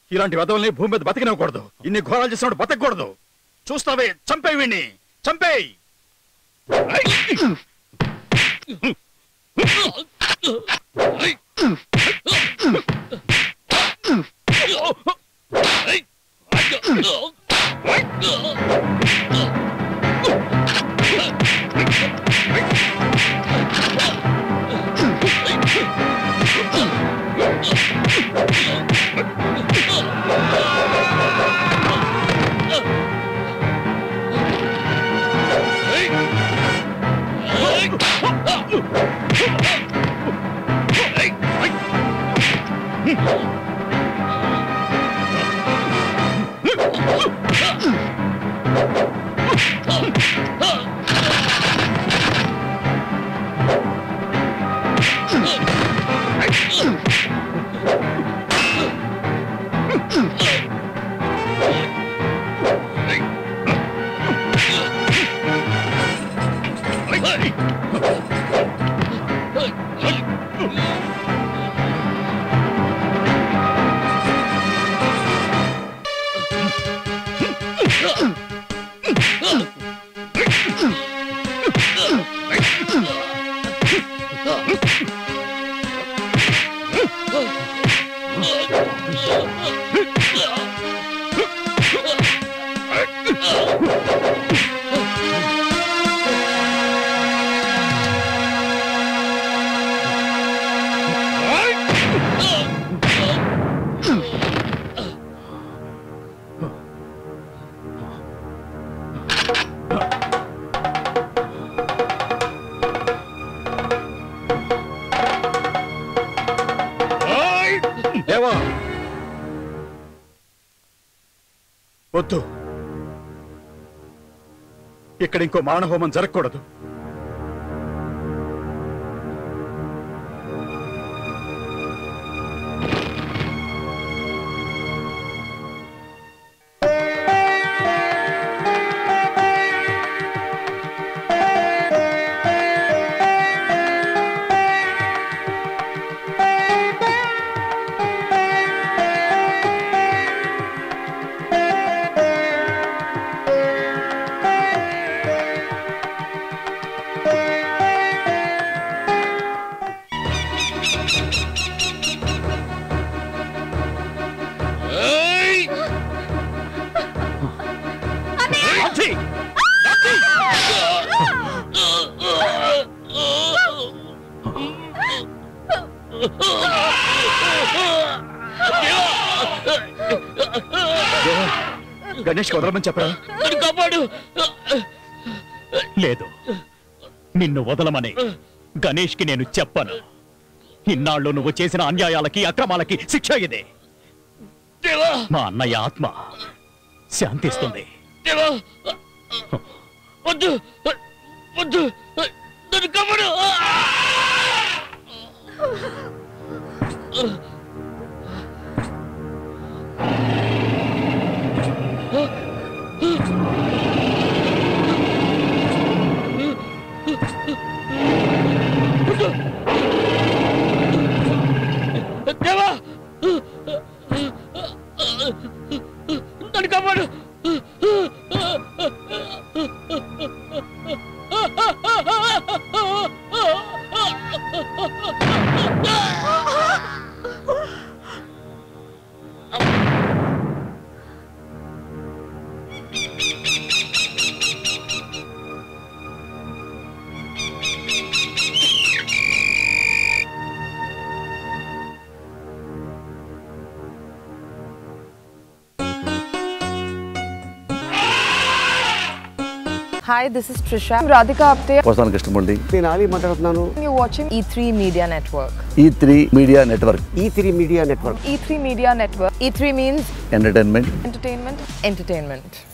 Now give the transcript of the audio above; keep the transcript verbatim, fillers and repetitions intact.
ఇలాంటి వెధవల్ని భూమి మీద బతికినవ్వకూడదు. ఇన్ని ఘోరాలు చేసినప్పుడు బతకూడదు. చూస్తావే, చంపేయి వీణ్ణి, చంపేయి. వద్దు, ఇక్కడ ఇంకో మానహోమం జరగకూడదు. గణేష్ వదలమని చెప్పరా? లేదు, నిన్ను వదలమని గణేష్ కి నేను చెప్పను. ఇన్నాళ్ళు నువ్వు చేసిన అన్యాయాలకి అక్రమాలకి శిక్ష ఇదే. మా అన్నయ్య ఆత్మ శాంతిస్తుంది. వద్దు వద్దు, నన్ను కమ్మడు. దేవా, నన్ను కమ్మడు. Hi, this is Trisha. I'm Radhika Apte. వస్తాను కృష్ణమూర్తి. నేను ఆలీ మాట్లాడుతున్నాను. You're watching E three Media Network. E three Media Network. E three Media Network. E three Media Network. E three means Entertainment. entertainment. Entertainment.